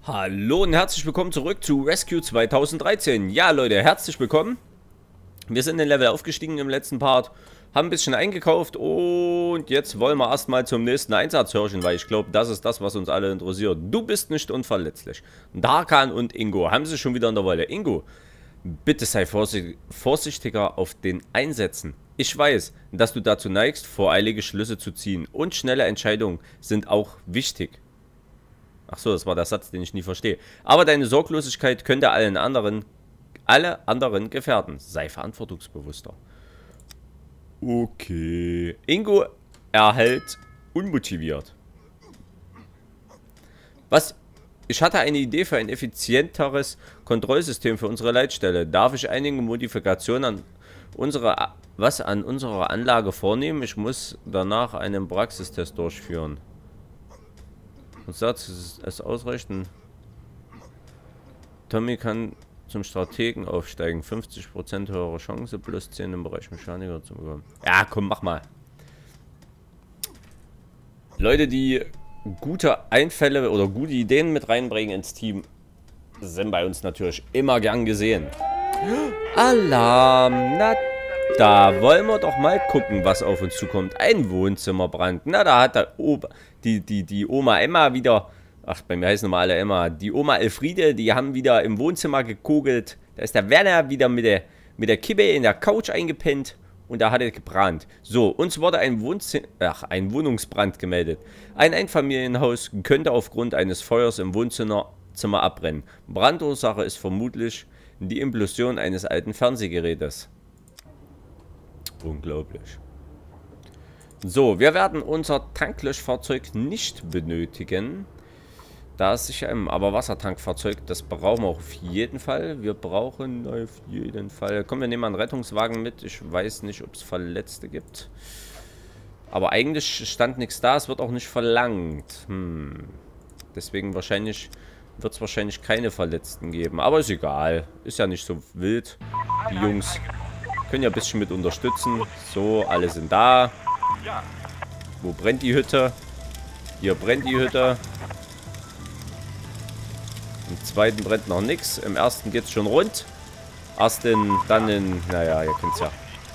Hallo und herzlich willkommen zurück zu Rescue 2013. Ja Leute, herzlich willkommen. Wir sind den Level aufgestiegen im letzten Part, haben ein bisschen eingekauft und jetzt wollen wir erstmal zum nächsten Einsatz hören, weil ich glaube, das ist das, was uns alle interessiert. Du bist nicht unverletzlich. Darkan und Ingo haben sich schon wieder in der Wolle. Ingo, bitte sei vorsichtiger auf den Einsätzen. Ich weiß, dass du dazu neigst, voreilige Schlüsse zu ziehen und schnelle Entscheidungen sind auch wichtig. Ach so, das war der Satz, den ich nie verstehe. Aber deine Sorglosigkeit könnte alle anderen gefährden. Sei verantwortungsbewusster. Okay. Ingo erhält unmotiviert. Was? Ich hatte eine Idee für ein effizienteres Kontrollsystem für unsere Leitstelle. Darf ich einige Modifikationen an unserer Anlage vornehmen? Ich muss danach einen Praxistest durchführen. Und sagt, es ausreichen. Tommy kann zum Strategen aufsteigen. 50% höhere Chance plus 10 im Bereich Mechaniker zu bekommen. Ja, komm, mach mal. Leute, die gute Einfälle oder gute Ideen mit reinbringen ins Team, sind bei uns natürlich immer gern gesehen. Alarm! Na, da wollen wir doch mal gucken, was auf uns zukommt. Ein Wohnzimmerbrand. Na, da hat die Oma Emma wieder... Ach, bei mir heißen nochmal alle Emma. Die Oma Elfriede, die haben wieder im Wohnzimmer gekugelt. Da ist der Werner wieder mit der Kippe in der Couch eingepennt. Und da hat es gebrannt. So, uns wurde ein Wohnungsbrand gemeldet. Ein Einfamilienhaus könnte aufgrund eines Feuers im Wohnzimmer abbrennen. Brandursache ist vermutlich die Implosion eines alten Fernsehgerätes. Unglaublich. So, wir werden unser Tanklöschfahrzeug nicht benötigen. Da ist sicher aber Wassertankfahrzeug, das brauchen wir auf jeden Fall. Wir brauchen auf jeden Fall... Komm, wir nehmen mal einen Rettungswagen mit. Ich weiß nicht, ob es Verletzte gibt. Aber eigentlich stand nichts da. Es wird auch nicht verlangt. Deswegen wird es wahrscheinlich keine Verletzten geben. Aber ist egal. Ist ja nicht so wild. Die Jungs können ja ein bisschen mit unterstützen. So, alle sind da. Wo brennt die Hütte? Hier brennt die Hütte. Im zweiten brennt noch nichts. Im ersten geht es schon rund. Dann in... Naja, ihr kennt es ja.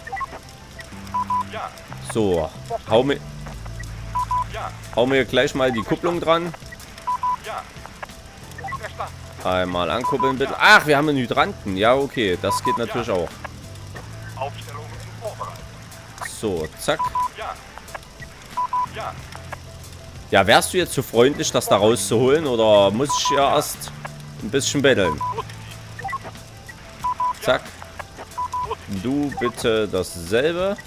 So, hau mir gleich mal die Kupplung dran. Einmal ankuppeln bitte. Ach, wir haben einen Hydranten. Ja, okay, das geht natürlich auch. So, zack. Ja, wärst du jetzt so freundlich, das da rauszuholen? Oder muss ich ja erst ein bisschen betteln? Zack. Du bitte dasselbe.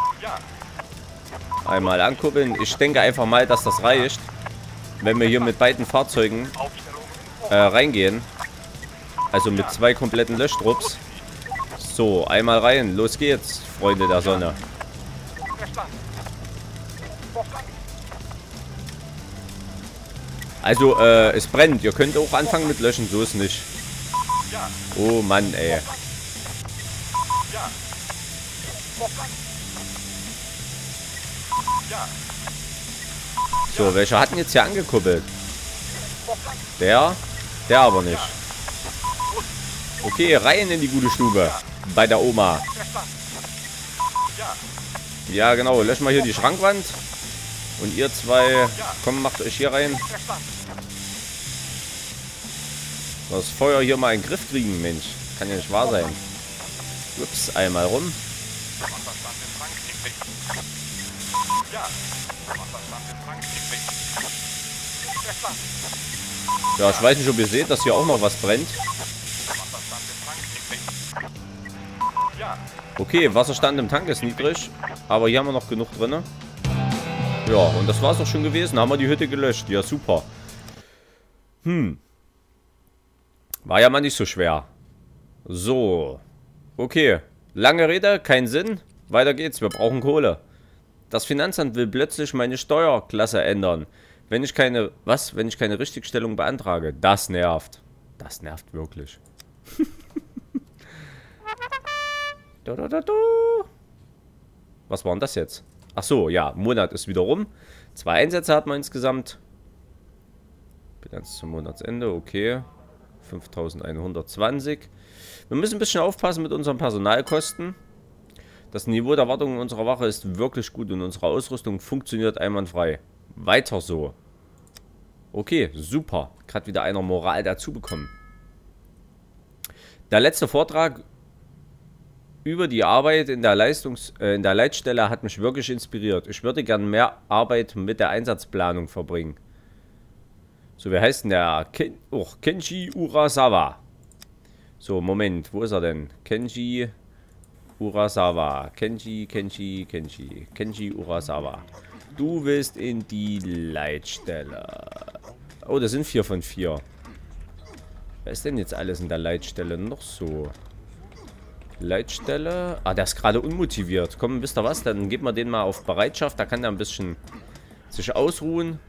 Einmal ankuppeln. Ich denke einfach mal, dass das reicht, wenn wir hier mit beiden Fahrzeugen reingehen. Also mit zwei kompletten Löschtrupps. So, einmal rein. Los geht's, Freunde der Sonne. Also, es brennt. Ihr könnt auch anfangen mit Löschen. So ist nicht. Oh Mann, ey. So, welcher hat denn jetzt hier angekuppelt? Der aber nicht. Okay, rein in die gute Stube. Bei der Oma. Ja, genau. Löschen wir hier die Schrankwand. Und ihr zwei, komm, macht euch hier rein. Das Feuer hier mal in den Griff kriegen, Mensch. Kann ja nicht wahr sein. Ups, einmal rum. Ja, ich weiß nicht, ob ihr seht, dass hier auch noch was brennt. Okay, Wasserstand im Tank ist niedrig. Aber hier haben wir noch genug drin. Ja, und das war es auch schon gewesen. Haben wir die Hütte gelöscht. Ja, super. War ja mal nicht so schwer. So. Okay. Lange Rede, kein Sinn. Weiter geht's. Wir brauchen Kohle. Das Finanzamt will plötzlich meine Steuerklasse ändern. Wenn ich keine Richtigstellung beantrage. Das nervt. Das nervt wirklich. Was war denn das jetzt? Ach so, ja, Monat ist wieder rum. 2 Einsätze hat man insgesamt. Bilanz zum Monatsende, okay. 5.120. Wir müssen ein bisschen aufpassen mit unseren Personalkosten. Das Niveau der Wartung unserer Wache ist wirklich gut und unsere Ausrüstung funktioniert einwandfrei. Weiter so. Okay, super. Gerade wieder einer Moral dazu bekommen. Der letzte Vortrag über die Arbeit in der Leitstelle hat mich wirklich inspiriert. Ich würde gern mehr Arbeit mit der Einsatzplanung verbringen. So, wie heißt denn der? Kenji Urasawa. So, Moment, wo ist er denn? Kenji Urasawa. Kenji Urasawa. Du willst in die Leitstelle. Oh, das sind 4 von 4. Wer ist denn jetzt alles in der Leitstelle noch so? Leitstelle. Ah, der ist gerade unmotiviert. Komm, wisst ihr was? Dann geben wir den mal auf Bereitschaft. Da kann der ein bisschen sich ausruhen.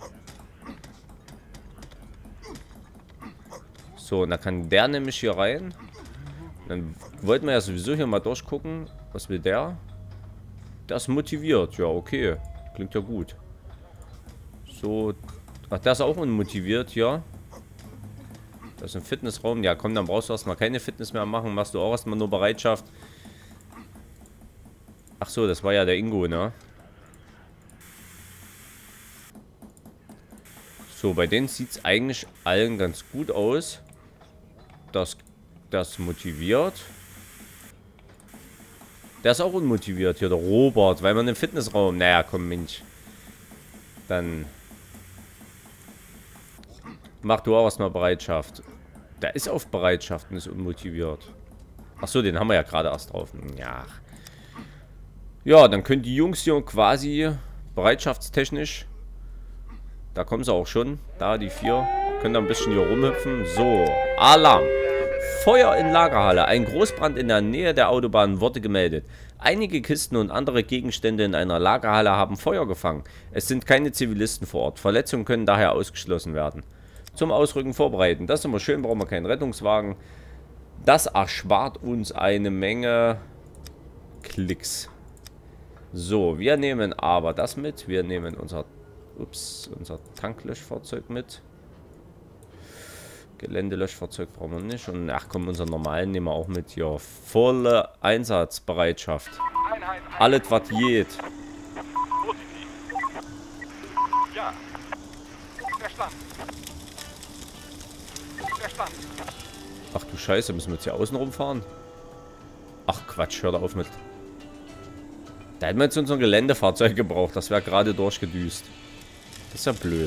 So, und da kann der nämlich hier rein. Dann wollten wir ja sowieso hier mal durchgucken. Was will der? Der ist motiviert. Ja, okay. Klingt ja gut. So. Ach, der ist auch unmotiviert hier. Das ist ein Fitnessraum. Ja, komm, dann brauchst du erstmal keine Fitness mehr machen. Machst du auch erstmal nur Bereitschaft. Ach so, das war ja der Ingo, ne? So, bei denen sieht es eigentlich allen ganz gut aus. Das motiviert. Der ist auch unmotiviert hier, der Robert, weil man im Fitnessraum... Naja, komm, Mensch. Dann... Mach du auch erstmal Bereitschaft. Der ist auf Bereitschaft und ist unmotiviert. Achso, den haben wir ja gerade erst drauf. Ja. Ja, dann können die Jungs hier quasi bereitschaftstechnisch... Da kommen sie auch schon. Da, die 4. Können da ein bisschen hier rumhüpfen. So, Alarm. Feuer in Lagerhalle. Ein Großbrand in der Nähe der Autobahn wurde gemeldet. Einige Kisten und andere Gegenstände in einer Lagerhalle haben Feuer gefangen. Es sind keine Zivilisten vor Ort. Verletzungen können daher ausgeschlossen werden. Zum Ausrücken vorbereiten. Das ist immer schön, brauchen wir keinen Rettungswagen. Das erspart uns eine Menge Klicks. So, wir nehmen aber das mit. Wir nehmen unser Tanklöschfahrzeug mit. Geländelöschfahrzeug brauchen wir nicht. Und ach komm, unseren normalen nehmen wir auch mit hier. Volle Einsatzbereitschaft. Alles was geht. Ja. Verstanden. Verstanden. Ach du Scheiße, müssen wir jetzt hier außen rumfahren? Ach Quatsch, hör da auf mit. Da hätten wir jetzt unser Geländefahrzeug gebraucht. Das wäre gerade durchgedüst. Das ist ja blöd.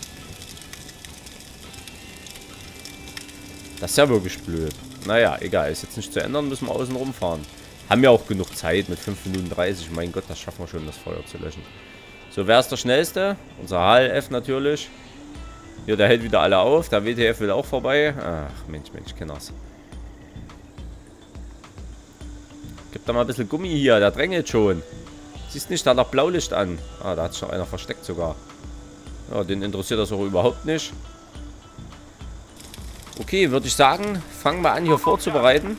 Das ist ja wirklich blöd. Naja, egal. Ist jetzt nicht zu ändern, müssen wir außen rumfahren. Haben ja auch genug Zeit mit 5 Minuten 30. Mein Gott, das schaffen wir schon, das Feuer zu löschen. So, wer ist der Schnellste? Unser HLF natürlich. Hier, der hält wieder alle auf. Der WTF will auch vorbei. Ach, Mensch, Kenners. Gib da mal ein bisschen Gummi hier. Der drängelt schon. Siehst nicht, da hat noch Blaulicht an. Ah, da hat sich noch einer versteckt sogar. Ja, den interessiert das auch überhaupt nicht. Okay, würde ich sagen, fangen wir an hier vorzubereiten.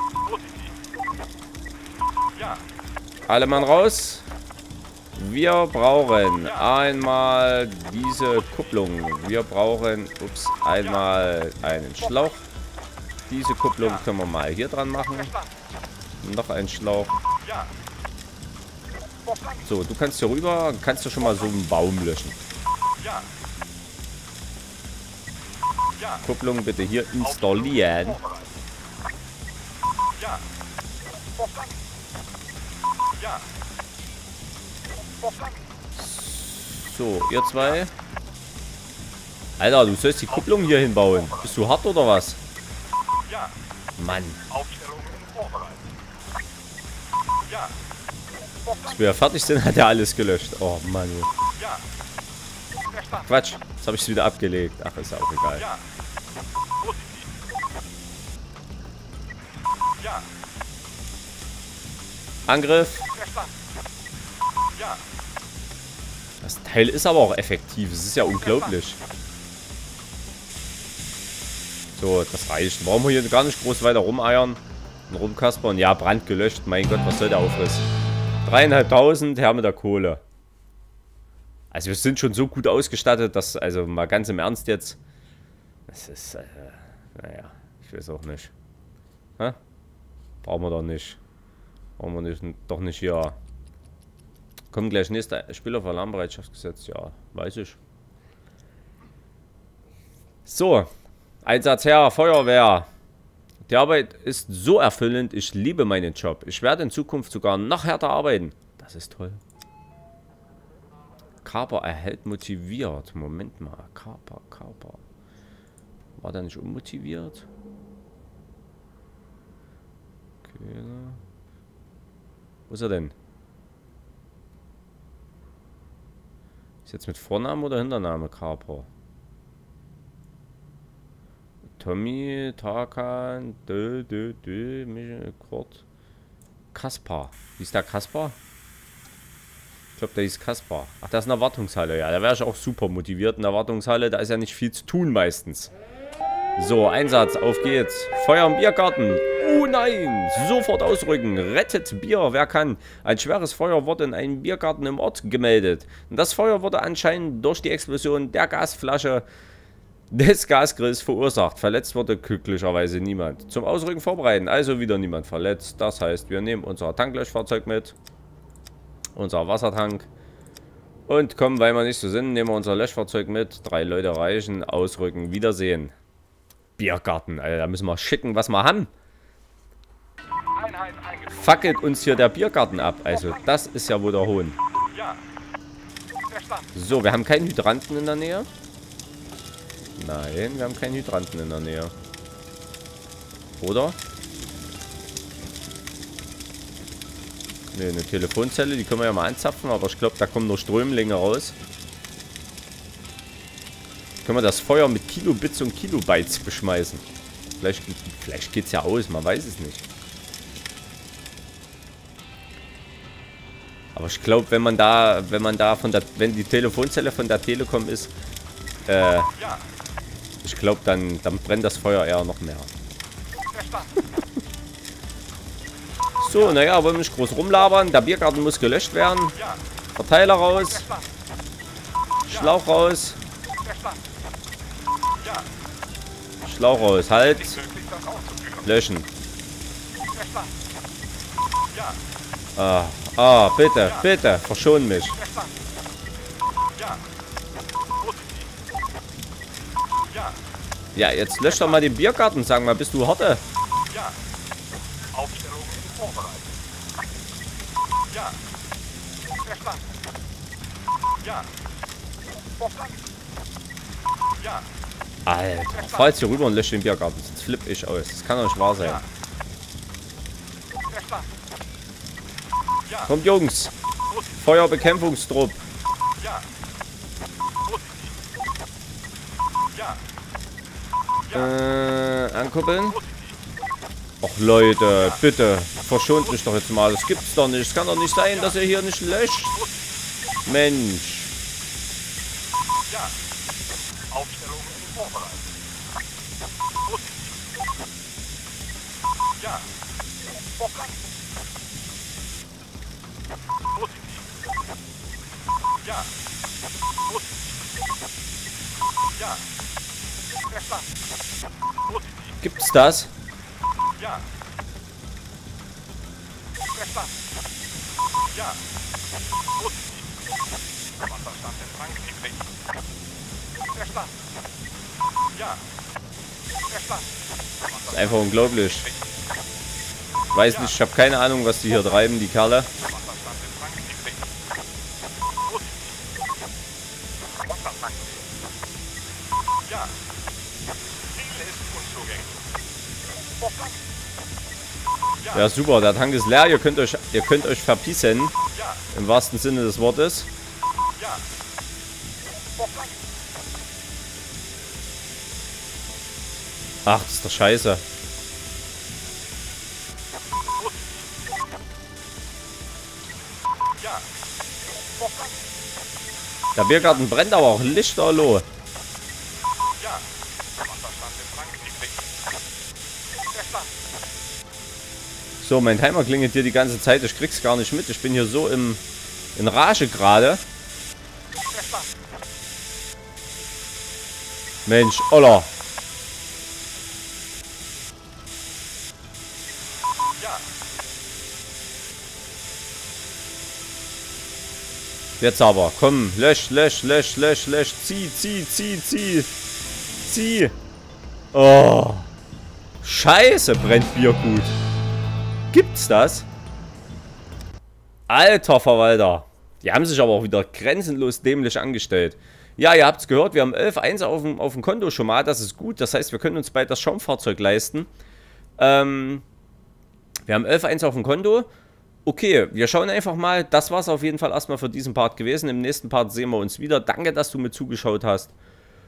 Alle Mann raus. Wir brauchen einmal diese Kupplung. Wir brauchen, einmal einen Schlauch. Diese Kupplung können wir mal hier dran machen. Noch ein Schlauch. So, du kannst hier rüber, kannst du schon mal so einen Baum löschen. Kupplung bitte hier installieren. So, ihr zwei. Alter, du sollst die Kupplung hier hinbauen. Bist du hart oder was? Mann. Bis wir fertig sind, hat er alles gelöscht. Oh Mann. Quatsch, jetzt habe ich es wieder abgelegt. Ach, ist ja auch egal. Angriff. Das Teil ist aber auch effektiv. Es ist ja unglaublich. So, das reicht. Brauchen wir hier gar nicht groß weiter rumeiern und rumkaspern. Ja, Brand gelöscht. Mein Gott, was soll der Aufriss? 3.500 her mit der Kohle. Also wir sind schon so gut ausgestattet, dass, also mal ganz im Ernst jetzt, das ist, naja, ich weiß auch nicht. Hä? Brauchen wir doch nicht. Brauchen wir nicht, doch nicht hier. Kommt gleich nächster Spiel auf Alarmbereitschaftsgesetz, ja, weiß ich. So, Einsatzherr, Feuerwehr. Die Arbeit ist so erfüllend, ich liebe meinen Job. Ich werde in Zukunft sogar noch härter arbeiten. Das ist toll. Kaper erhält motiviert. Moment mal, Kaper. War der nicht unmotiviert? Okay. Wo ist er denn? Ist jetzt mit Vorname oder Hintername Kaper? Tommy, Tarkan, Michael, Kurt, Kaspar. Wie ist der Kaspar? Ich glaube, der hieß Kaspar. Ach, das ist eine Wartungshalle. Ja, da wäre ich auch super motiviert in der Wartungshalle. Da ist ja nicht viel zu tun meistens. So, Einsatz, auf geht's. Feuer im Biergarten. Oh nein, sofort ausrücken. Rettet Bier, wer kann. Ein schweres Feuer wurde in einem Biergarten im Ort gemeldet. Und das Feuer wurde anscheinend durch die Explosion der Gasflasche des Gasgrills verursacht. Verletzt wurde glücklicherweise niemand. Zum Ausrücken vorbereiten, also wieder niemand verletzt. Das heißt, wir nehmen unser Tanklöschfahrzeug mit. Unser Wassertank. Und kommen, weil wir nicht so sind, nehmen wir unser Löschfahrzeug mit. 3 Leute reichen, ausrücken, wiedersehen. Biergarten, Alter, da müssen wir schicken, was wir haben. Fackelt uns hier der Biergarten ab. Also, das ist ja wohl der Hohn. So, wir haben keinen Hydranten in der Nähe. Nein, wir haben keinen Hydranten in der Nähe. Oder? Ne, eine Telefonzelle, die können wir ja mal anzapfen, aber ich glaube, da kommen nur Strömlinge raus. Können wir das Feuer mit Kilobits und Kilobytes beschmeißen. Vielleicht geht's ja aus, man weiß es nicht. Aber ich glaube, wenn die Telefonzelle von der Telekom ist, ich glaube, dann brennt das Feuer eher noch mehr. So, naja, wollen wir nicht groß rumlabern. Der Biergarten muss gelöscht werden. Verteiler raus. Schlauch raus. Schlauch raus. Halt. Löschen. Bitte, bitte. Verschon mich. Ja, jetzt lösch doch mal den Biergarten. Sag mal, bist du Horte? Ja. Aufstellung vorbereitet. Ja. Verstanden. Ja. Verstanden. Ja. Alter, fahr jetzt hier rüber und lösch den Biergarten. Sonst flippe ich aus. Das kann doch nicht wahr sein. Ja. Verstanden. Ja. Kommt, Jungs. Feuerbekämpfungstrupp. Ja. Ankuppeln. Och Leute, bitte, verschont mich doch jetzt mal. Das gibt's doch nicht. Es kann doch nicht sein, dass ihr hier nicht löscht. Mensch. Ja. Aufstellung vorbereitet. Ja. Verstanden. Ja. Ja. Verstanden. Gibt's das? Ja. Verstanden. Ja. Wasserstand in Frankreich. Verstanden. Ja. Verstanden. Das ist einfach unglaublich. Weiß nicht, ich habe keine Ahnung, was die hier treiben, die Kerle. Wasserstand in Frankreich. Wassertank. Ja. Ziel ist unzugänglich. Verstanden. Ja, super, der Tank ist leer. Ihr könnt euch verpissen. Ja. Im wahrsten Sinne des Wortes. Ja. Verstanden. Ach, das ist doch scheiße. Ja. Verstanden. Der Biergarten brennt aber auch lichterloh. Ja. Wasserstand in Frankreich. Verstanden. So, mein Timer klingelt hier die ganze Zeit. Ich krieg's gar nicht mit. Ich bin hier so in Rage gerade. Verstanden. Mensch, Oller. Ja. Jetzt aber, komm, lösch, lösch, lösch, lösch, lösch, zieh, zieh, zieh, zieh, zieh. Oh, scheiße, brennt Biergut. Gibt's das? Alter Verwalter. Die haben sich aber auch wieder grenzenlos dämlich angestellt. Ja, ihr habt's gehört, wir haben 11,1 auf dem Konto schon mal, das ist gut. Das heißt, wir können uns bald das Schaumfahrzeug leisten. Wir haben 11,1 auf dem Konto. Okay, wir schauen einfach mal. Das war's auf jeden Fall erstmal für diesen Part gewesen. Im nächsten Part sehen wir uns wieder. Danke, dass du mir zugeschaut hast.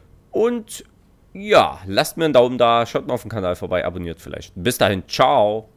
Und ja, lasst mir einen Daumen da, schaut mal auf den Kanal vorbei, abonniert vielleicht. Bis dahin, ciao.